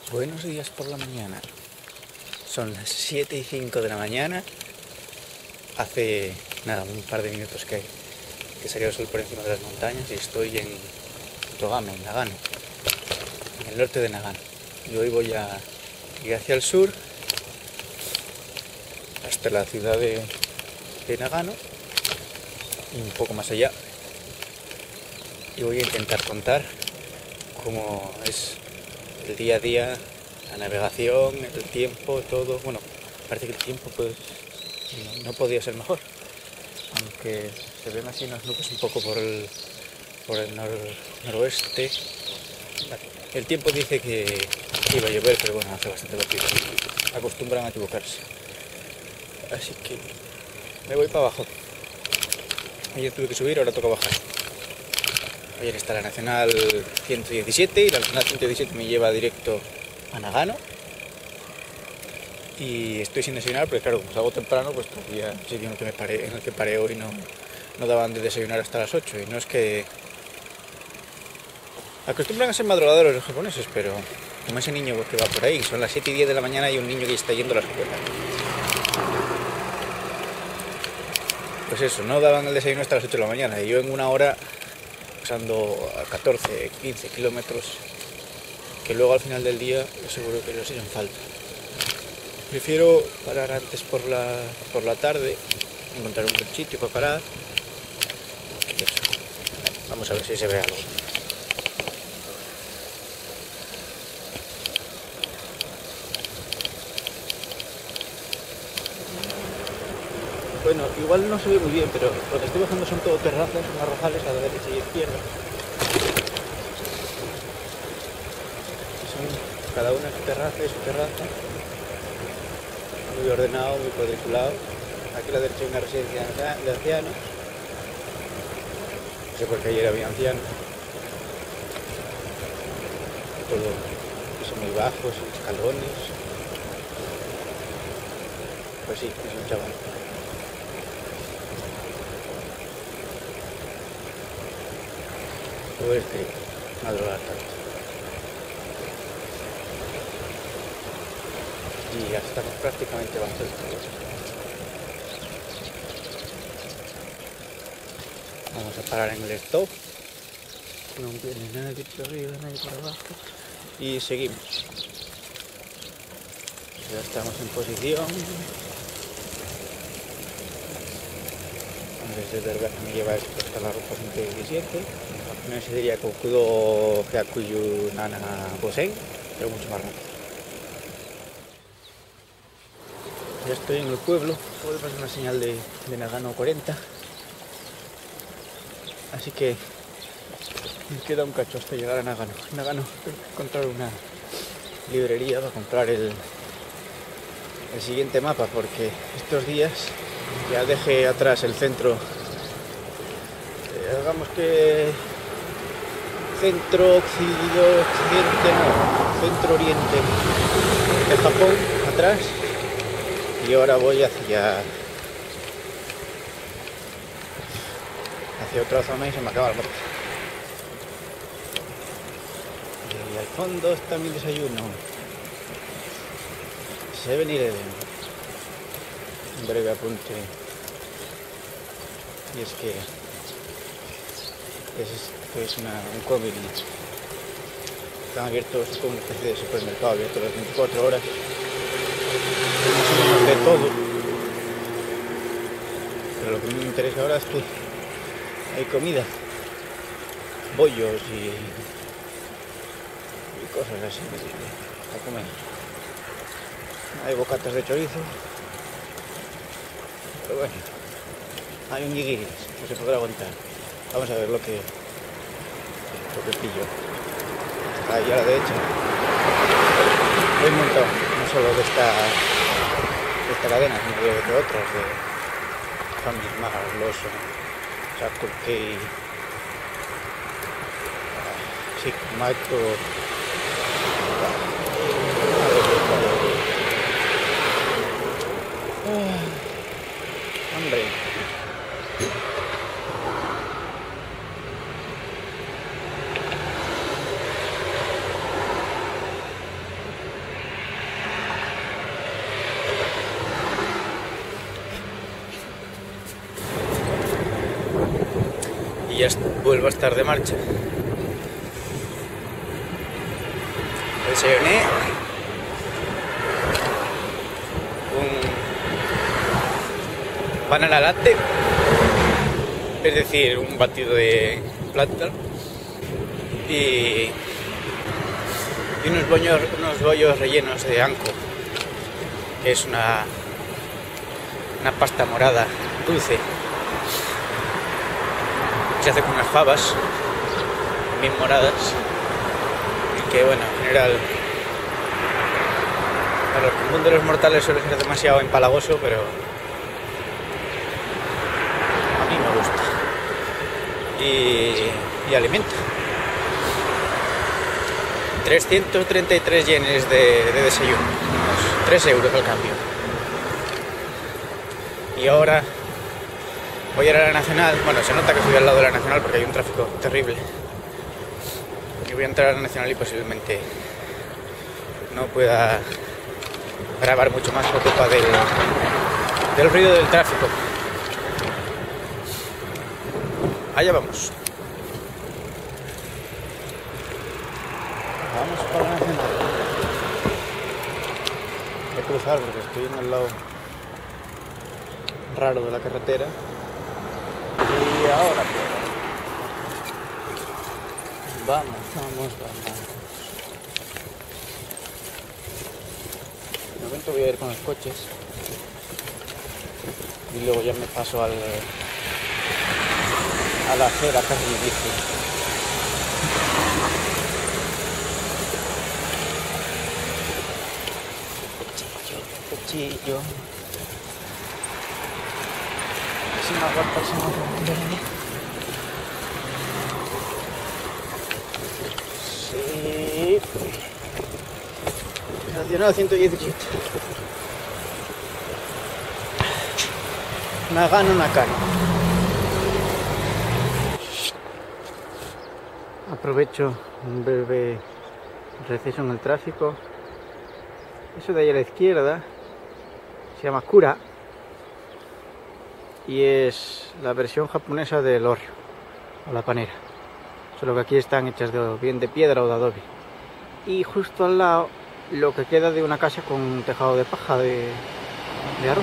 Buenos días por la mañana. Son las 7:05 de la mañana. Hace nada, un par de minutos que salió el sol por encima de las montañas y estoy en Togame, en Nagano, en el norte de Nagano. Y hoy voy a ir hacia el sur hasta la ciudad de Nagano y un poco más allá. Y voy a intentar contar cómo es el día a día, la navegación, el tiempo, todo. Bueno, parece que el tiempo pues no podía ser mejor, aunque se ven así unas nubes un poco por el noroeste. El tiempo dice que iba a llover, pero bueno, hace bastante vacío. Acostumbran a equivocarse. Así que me voy para abajo. Ayer tuve que subir, ahora toca bajar. Ayer está la Nacional 117 y la Nacional 117 me lleva directo a Nagano. Y estoy sin desayunar porque claro, como salgo temprano, pues todavía el sitio en el que paré hoy no daban de desayunar hasta las 8. Y no es que acostumbran a ser madrugadores los japoneses, pero como ese niño que va por ahí, son las 7:10 de la mañana y un niño que está yendo a la escuela. Pues eso, no daban el desayuno hasta las 8 de la mañana y yo en una hora pasando a 14, 15 kilómetros que luego al final del día seguro que los hacen falta. Prefiero parar antes por la tarde, encontrar un buen sitio para parar. Y eso. Vamos a ver si se ve algo. Bueno, igual no se ve muy bien, pero lo que estoy bajando son todo terrazas, arrozales a la derecha y izquierda. Son cada una su terraza y su terraza. Muy ordenado, muy cuadriculado. Aquí a la derecha hay una residencia de ancianos. No sé por qué ayer había ancianos. Todo son muy bajos, escalones. Pues sí, es un chaval. Todo es que madrugar tanto. Y ya estamos prácticamente bajo el todo. Vamos a parar en el stop. No viene nadie por arriba, nadie por abajo. Y seguimos. Ya estamos en posición. Desde el me lleva esto hasta la ruta 117. No se diría Kokudo Hyakuyu Nana Bosen, pero mucho más rápido. Ya estoy en el pueblo, acabo de pasar una señal de Nagano 40. Así que me queda un cacho hasta llegar a Nagano. En Nagano tengo que encontrar una librería para comprar el siguiente mapa, porque estos días ya dejé atrás el centro, digamos que centro occidente, no, centro oriente de Japón atrás, y ahora voy hacia otra zona y se me acaba el mapa. Y al fondo está mi desayuno. 7-Eleven. Un breve apunte. Y es que es un convenience. Están abiertos como una especie de supermercado, abierto las 24 horas. Más o menos de todo. Pero lo que me interesa ahora es que hay comida, bollos y cosas así a comer. Hay bocatas de chorizo, pero bueno, hay un guiguiris que se podrá aguantar. Vamos a ver lo que pillo. Ahí a la derecha hay un montón, no solo de esta cadena, sino de otras, de Family Mart, Lawson, Circle K, Macro. Hombre. y ya vuelvo a estar de marcha. Desayuné un banana latte, es decir, un batido de plátano y unos bollos rellenos de anco, que es una pasta morada dulce. Se hace con unas fabas bien moradas y que, bueno, en general para el común de los mortales suele ser demasiado empalagoso, pero a mí me gusta y alimenta. 333 yenes de desayuno, unos 3 euros al cambio. Y ahora voy a ir a la Nacional. Bueno, se nota que estoy al lado de la Nacional porque hay un tráfico terrible. Y voy a entrar a la Nacional y posiblemente no pueda grabar mucho más por culpa del ruido del tráfico. Allá vamos. Vamos para la Nacional. Voy a cruzar porque estoy en el lado raro de la carretera. Y ahora vamos. De momento voy a ir con los coches y luego ya me paso a la acera casi bici. Cuchillo. Si me aguanta, Sí. Nacional 117. Nagano Nakano. Aprovecho un breve receso en el tráfico. Eso de ahí a la izquierda se llama Kura y es la versión japonesa del hórreo o la panera, solo que aquí están hechas bien de piedra o de adobe. Y justo al lado lo que queda de una casa con un tejado de paja de arroz.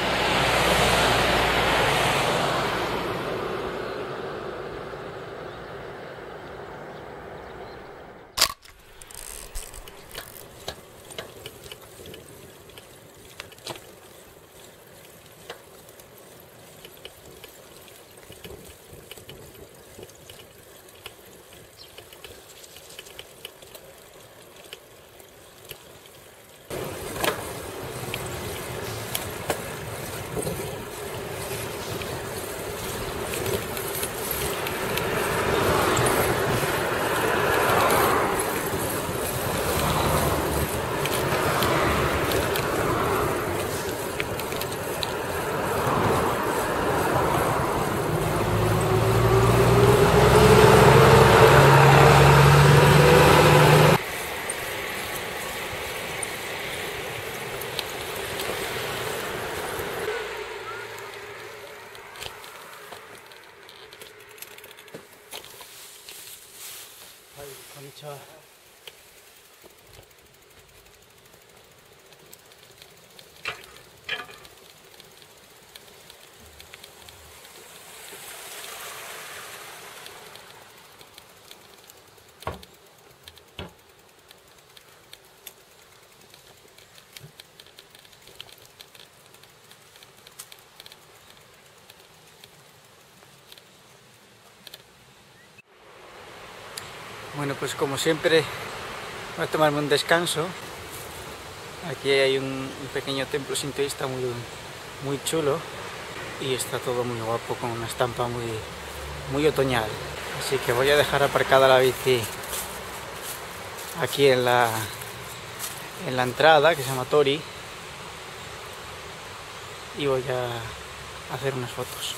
Konnichiwa. Bueno, pues como siempre voy a tomarme un descanso. Aquí hay un pequeño templo sintoísta muy chulo y está todo muy guapo con una estampa muy otoñal. Así que voy a dejar aparcada la bici aquí en la entrada, que se llama Tori, y voy a hacer unas fotos.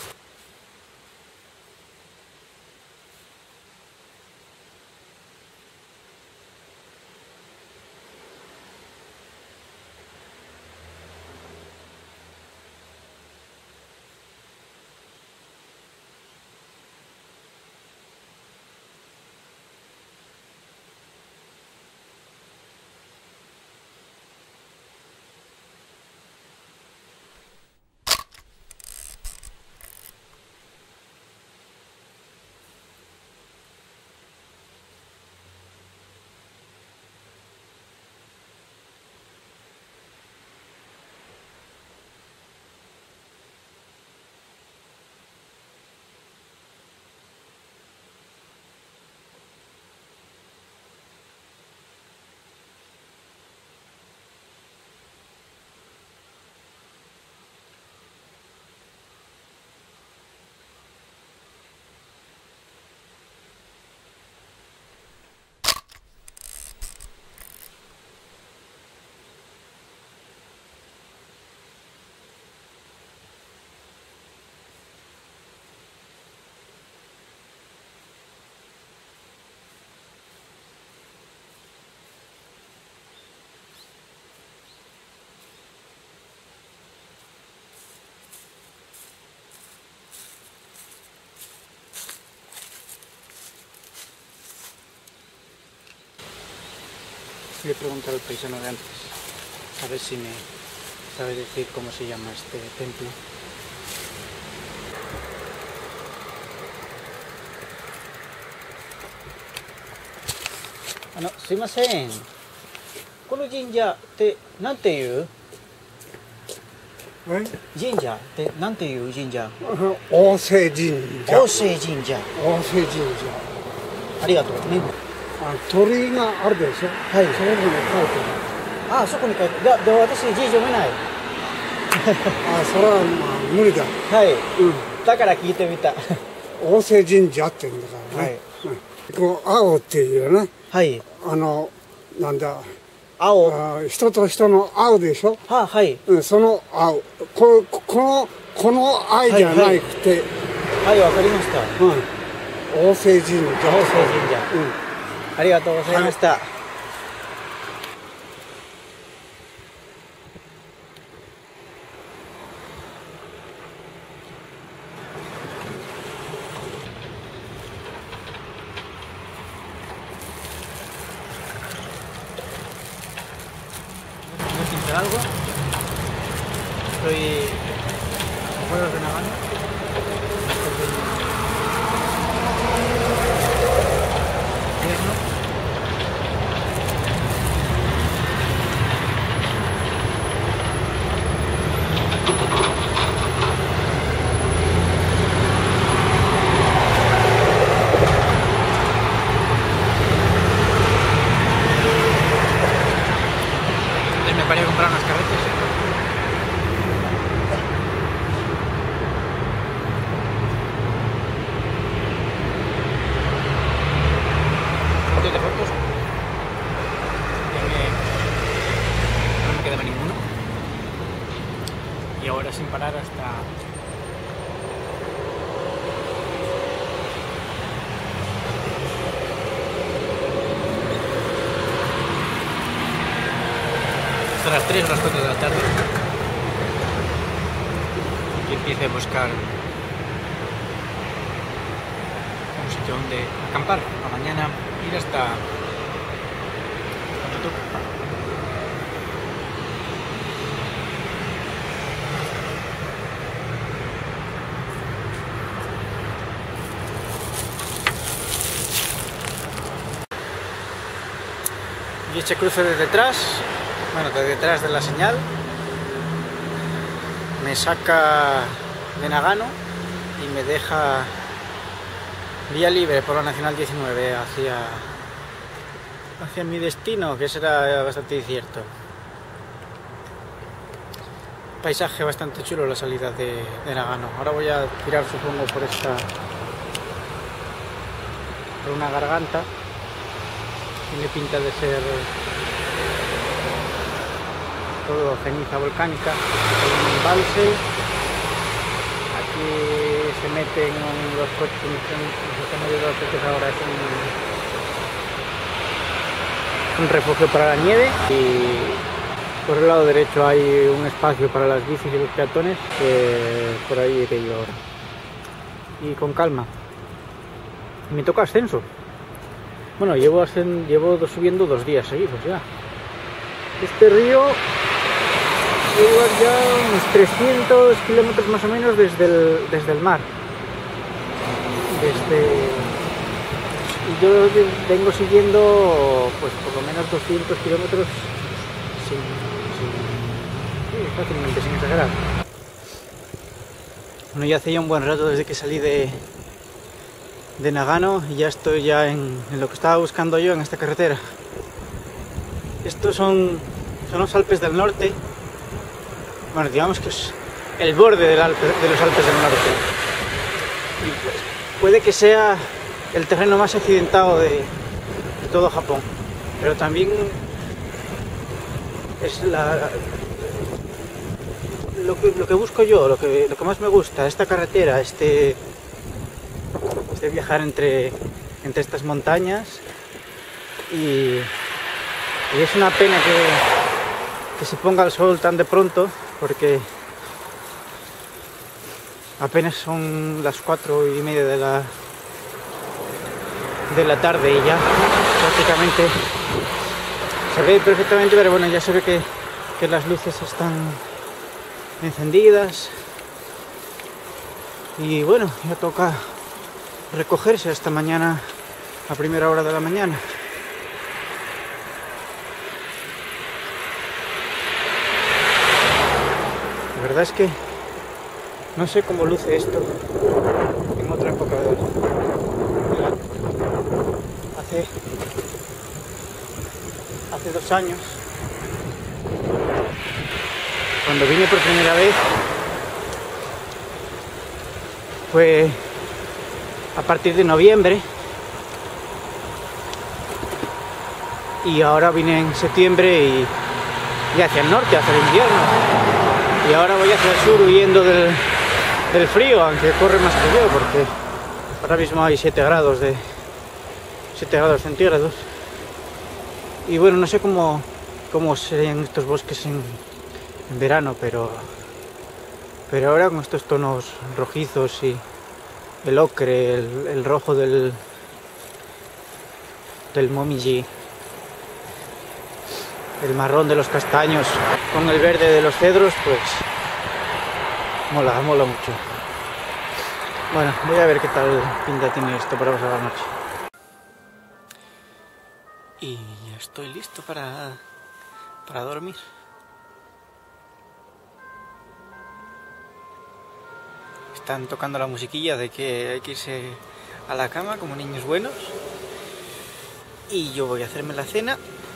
Le pregunto al paisano de antes, a ver si me sabe decir cómo se llama este templo. Sumimasen. この神社ってなんていう神社ってなんていう神社？ 大瀬神社。 大瀬神社。 大瀬神社。 ありがとうね。 鳥居があるでしょ。 はい。 そこに書いてある。そこに書いて。で私字読めない。 それは無理だ。 はい。だから聞いてみた。 大瀬神社って言うんだからね。こう青っていうね。 はい。 なんだ。 青。 人と人の青でしょ。 はい。 その青。この愛じゃなくて。 はい、わかりました。 大瀬神社。 大瀬神社。ありがとうございました。algo. Estoy afuera de Nagano. Me paré a comprar unas carretas. De fotos. No me quedaba ninguno. Y ahora sin parar hasta las 3 o las 4 de la tarde y empiece a buscar un sitio donde acampar para mañana ir hasta Tutup. Y este cruce de detrás, bueno, de detrás de la señal, me saca de Nagano y me deja vía libre por la Nacional 19 hacia mi destino, que será bastante incierto. Paisaje bastante chulo la salida de Nagano. Ahora voy a tirar, supongo, por una garganta. Tiene pinta de ser todo ceniza volcánica. Hay un embalse. Aquí se meten los coches, la mayoría de los coches ahora es un refugio para la nieve, y por el lado derecho hay un espacio para las bicis y los peatones, que por ahí iré yo ahora. Y con calma. Me toca ascenso. Bueno, llevo subiendo 2 días seguidos ya. Este río lleva ya unos 300 kilómetros más o menos desde el mar. Y yo vengo siguiendo pues por lo menos 200 kilómetros fácilmente, sin exagerar. Bueno, ya hace ya un buen rato desde que salí de Nagano y ya estoy en lo que estaba buscando yo en esta carretera. Estos son los Alpes del Norte. Bueno, digamos que es el borde de los Alpes del Norte. Y pues, puede que sea el terreno más accidentado de todo Japón, pero también es lo que busco yo, lo que más me gusta, esta carretera, este viajar entre estas montañas, y es una pena que se ponga el sol tan de pronto, porque apenas son las 4:30 de la tarde y ya prácticamente Se ve perfectamente, pero bueno, ya se ve que las luces están encendidas. Y bueno, ya toca recogerse hasta mañana a primera hora de la mañana. La verdad es que no sé cómo luce esto en otra época del año. Hace 2 años, cuando vine por primera vez, fue a partir de noviembre, y ahora vine en septiembre y hacia el norte, hacia el invierno, y ahora voy hacia el sur huyendo del frío, aunque corre más que yo, porque ahora mismo hay 7 grados centígrados. Y bueno, no sé cómo serían estos bosques en verano, pero ahora con estos tonos rojizos y el ocre, el rojo del momillí, el marrón de los castaños con el verde de los cedros, pues mola mucho. Bueno, voy a ver qué tal pinta tiene esto para pasar la noche. Y ya estoy listo para dormir. Están tocando la musiquilla de que hay que irse a la cama como niños buenos. Y yo voy a hacerme la cena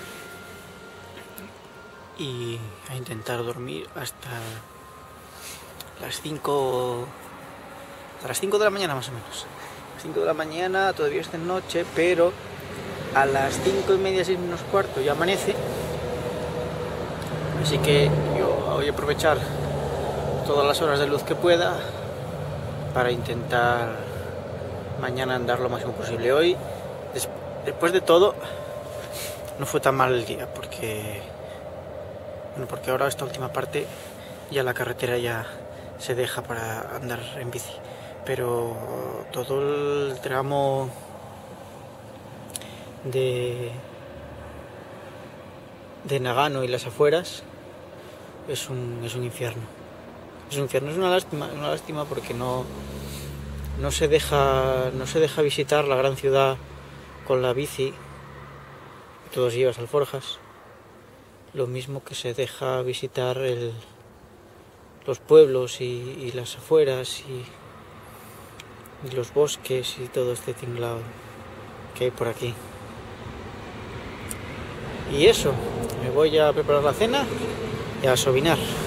y a intentar dormir hasta las 5 de la mañana más o menos. 5 de la mañana, todavía es de noche, pero a las 5:30, 6 menos cuarto ya amanece. Así que yo voy a aprovechar todas las horas de luz que pueda para intentar mañana andar lo máximo posible. Hoy, después de todo, no fue tan mal el día, porque ahora esta última parte ya la carretera ya se deja para andar en bici, pero todo el tramo de Nagano y las afueras es un infierno. Es un infierno, es una lástima porque no se deja visitar la gran ciudad con la bici. Todos llevas alforjas, lo mismo que se deja visitar los pueblos y las afueras y los bosques y todo este tinglado que hay por aquí. Y eso, me voy a preparar la cena y a sobinar.